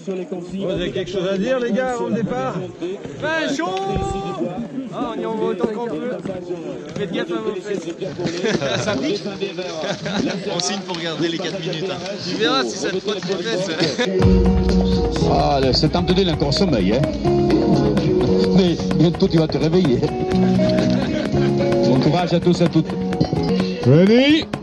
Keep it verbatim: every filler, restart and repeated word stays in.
Vous avez quelque chose à dire, les gars, avant le départ? Fin chaud. Ah, on y envoie autant qu'on peut. Faites gaffe à vos fesses. Ça pique. On signe pour garder les quatre minutes. Hein. Tu verras si ça te frotte les fesses. Ah, c'est temps de donner encore sommeil, hein. Mais bientôt tu vas te réveiller. Bon courage à tous et à toutes. Ready?